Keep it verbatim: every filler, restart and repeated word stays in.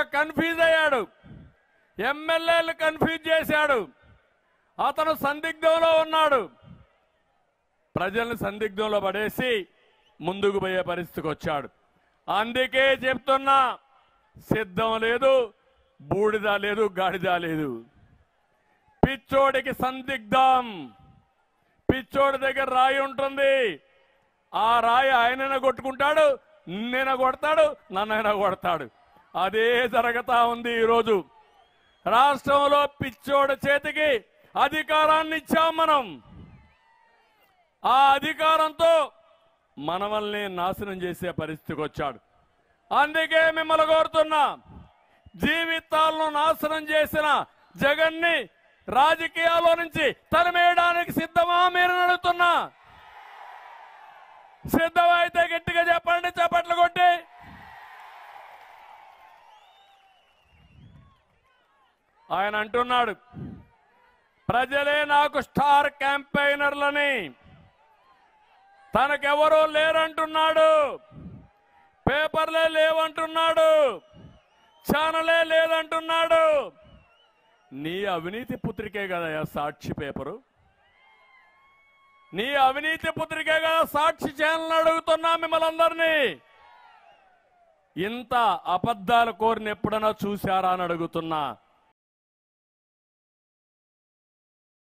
Confuse అయ్యాడు, ఎమ్మెల్యేలు confuse చేశాడు, అతను సందిగ్ధంలో ఉన్నాడు. ప్రజల్ని సందిగ్ధంలో పడేసి ముందుకు పోయే పరిస్థితికి వచ్చాడు. అందుకే చెప్తున్నా, సిద్ధం లేదు, బూడిద లేదు, గాడిద లేదు. పిచ్చోడికి సందిగ్ధం. పిచ్చోడి దగ్గర రాయి ఉంటుంది, ఆ రాయి ఆయనైనా కొట్టుకుంటాడు, నిన్న కొడతాడు, నన్నైనా కొడతాడు. అదే జరుగుతా ఉంది ఈరోజు రాష్ట్రంలో. పిచ్చోడి చేతికి అధికారాన్ని ఇచ్చాం మనం. ఆ అధికారంతో మనల్ని నాశనం చేసే పరిస్థితికి వచ్చాడు. అందుకే మిమ్మల్ని కోరుతున్నా, జీవితాలను నాశనం చేసిన జగన్ని రాజకీయాల్లో నుంచి తరిమేయడానికి సిద్ధమా మీరు అడుగుతున్నా? సిద్ధమైతే గట్టిగా చెప్పండి, చప్పట్లు కొట్టి. ఆయన అంటున్నాడు, ప్రజలే నాకు స్టార్ క్యాంపెయినర్లని. తనకెవరూ లేరంటున్నాడు, పేపర్లే లేవంటున్నాడు, ఛానలే లేదంటున్నాడు. నీ అవినీతి పుత్రికే కదా సాక్షి పేపరు, నీ అవినీతి పుత్రికే కదా సాక్షి ఛానల్. అడుగుతున్నా మిమ్మల్ని అందరినీ, ఇంత అబద్ధాలు కోరిన ఎప్పుడైనా చూశారా అని అడుగుతున్నా.